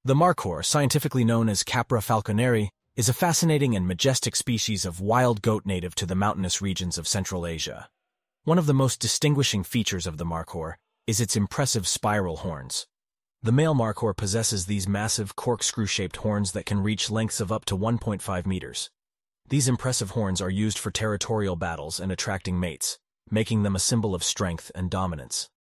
The Markhor, scientifically known as Capra falconeri, is a fascinating and majestic species of wild goat native to the mountainous regions of Central Asia. One of the most distinguishing features of the Markhor is its impressive spiral horns. The male Markhor possesses these massive corkscrew-shaped horns that can reach lengths of up to 1.5 meters. These impressive horns are used for territorial battles and attracting mates, making them a symbol of strength and dominance.